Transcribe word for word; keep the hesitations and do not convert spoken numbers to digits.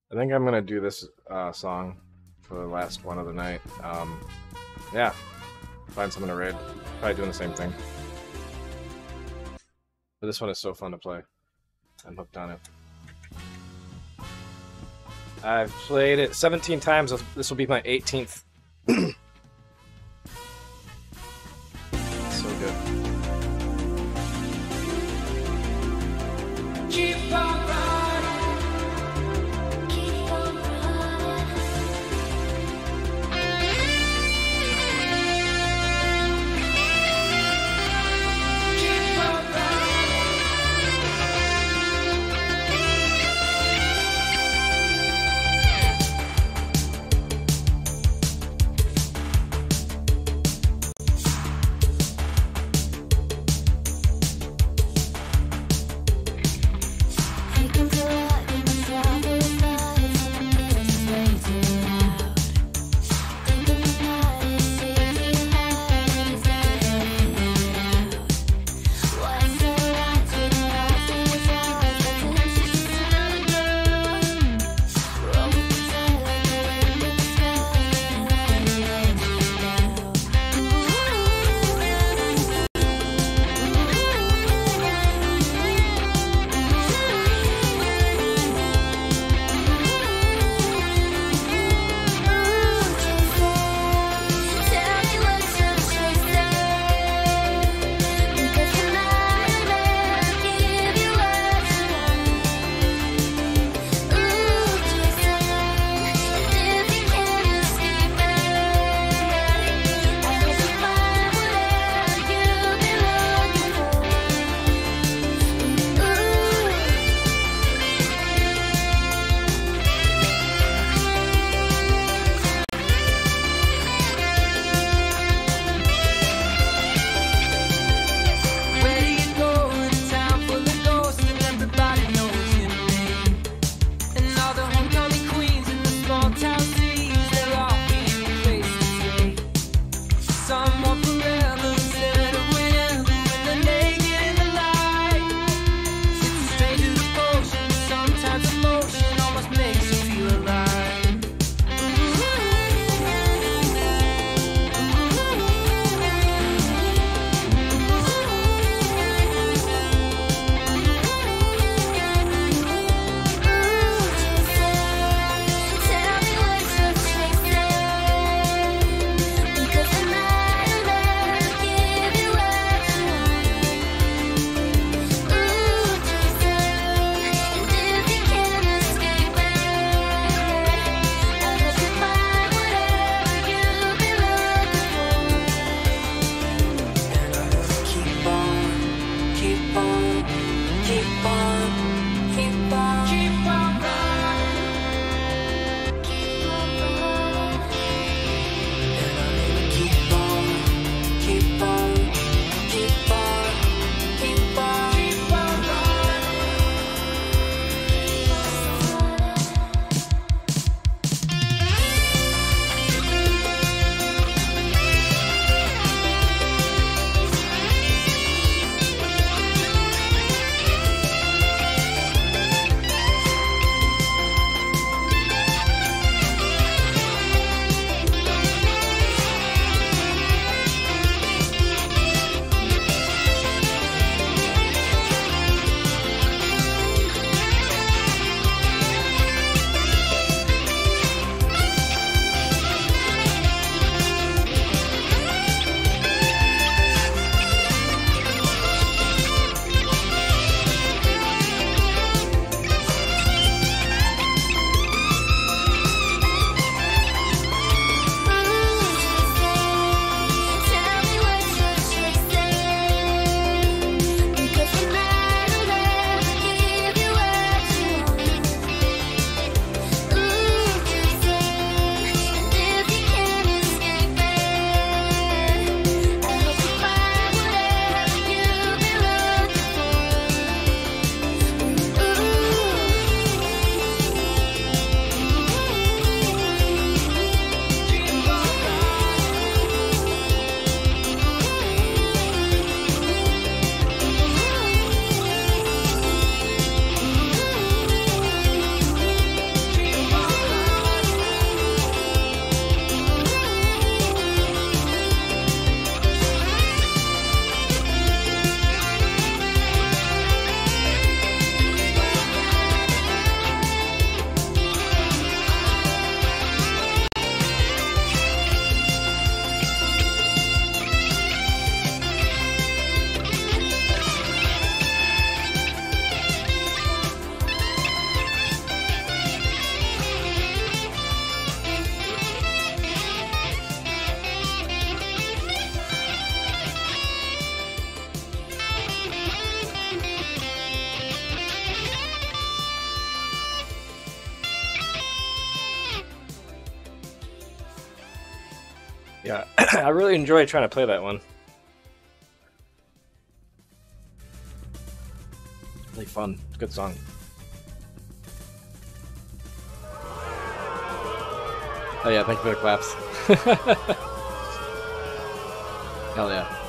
I think I'm gonna do this uh, song for the last one of the night. Um, yeah, find someone to raid. Probably doing the same thing. But this one is so fun to play. I'm hooked on it. I've played it seventeen times. This will be my eighteenth. So good. Keep on running. Keep on running. Keep on running. Yeah, I really enjoy trying to play that one. Really fun. Good song. Oh yeah, thank you for the claps. Hell yeah.